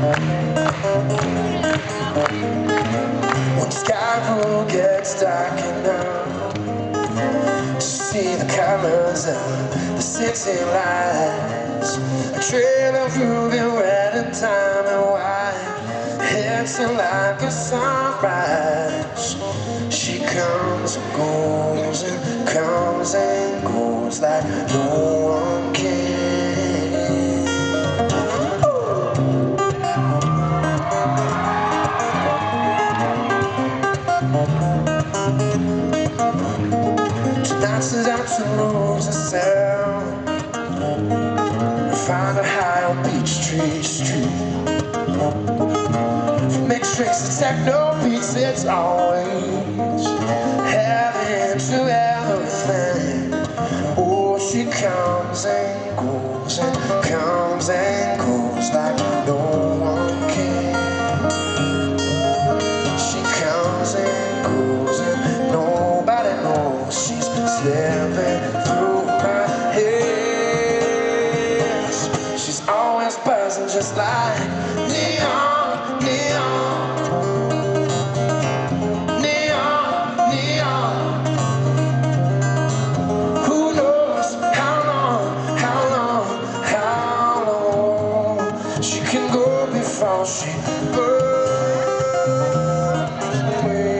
When the sky room gets dark enough to see the colors of the city lights, a trail of ruby red and diamond white, hits it like a sunrise. She comes and goes and comes and goes like no one can. She dances out to lose herself, find her high on Peachtree Street. From mixed tricks to techno beats, it's always heaven to everything. Oh, she comes and goes and comes and goes like no one can. She comes and goes and nobody knows she's slipping through my head. She's always buzzing just like neon, neon, neon, neon. Who knows how long, how long, how long she can go before she burns away.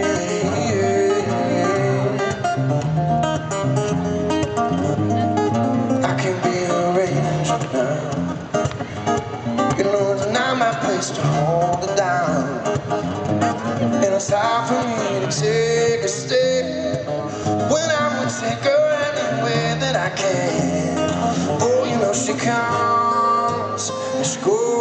I can be arranged now. You know it's not my place to hold it down, and it's hard for me to take a step when I would take her any way that I can. Oh, you know she comes and she goes.